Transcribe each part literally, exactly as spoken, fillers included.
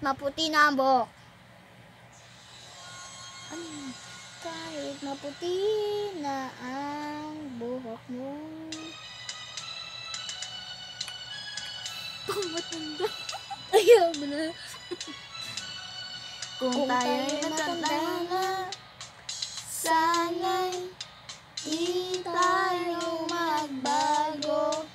maputi na ang buhok. Ano? Kahit maputi na ang buhok mo. Matanda. Ayaw mo na. Kung, Kung tayo'y tayo'y matanda matanda na, sana'y di tayo magbago.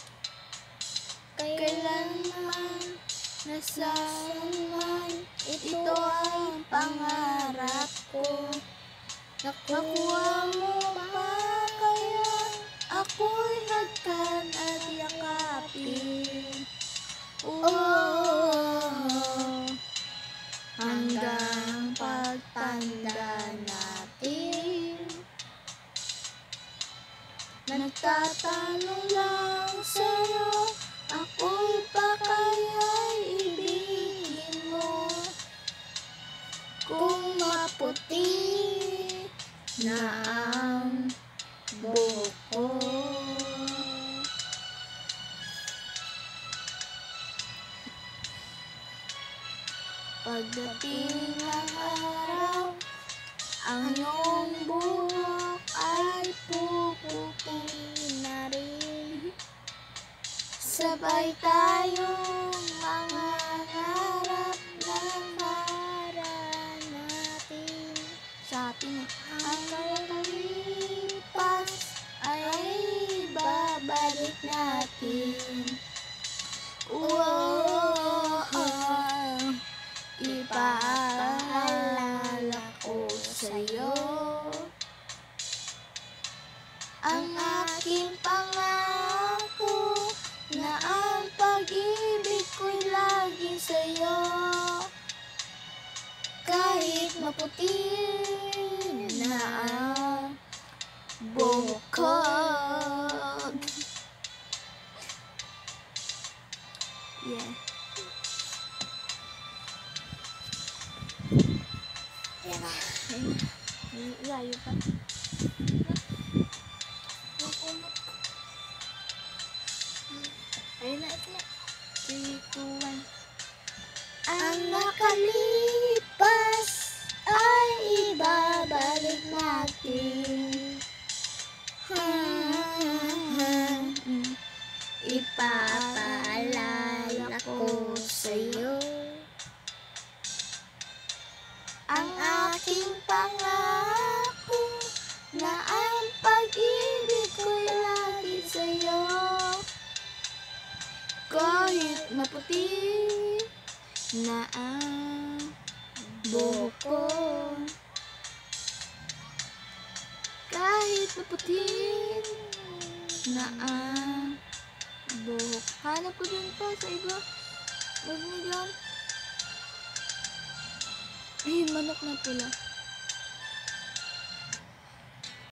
Kailanman nasanman, ito ang pangarap ko. Nakuha mo pa kaya ako'y hagkan at yakapin. Oh, hanggang pagtanda natin. Nagtatanong lang sa'yo, ako'y pa kaya'y ibigin mo? Kung maputi na ang buhok ko. Pagdating ng araw, ang iyong buhok ay puputi na rin. Sabay tayong mangangarap ng Para natin sa atin. Ang kalilipas ay babalik natin. Oh, oh, ipaalala ko sa'yo ang aking pangako na ang pag-ibig ko'y lagi sa'yo. Kahit maputi na ang buhok ko. Yeah. yan na. Layo pa. Ayun na, ito na. three, two, one. Ang nakalipas ay ibabalik natin. Mm. Ipapaalala ko sa'yo Ang aking pangako na ang pag-ibig ko'y lagi sa'yo. Kahit maputi na ang buhok ko. Kahit maputi na ang buhok. Hanap ko dyan pa sa iba. Huwag mo dyan. Ay, manok na pula.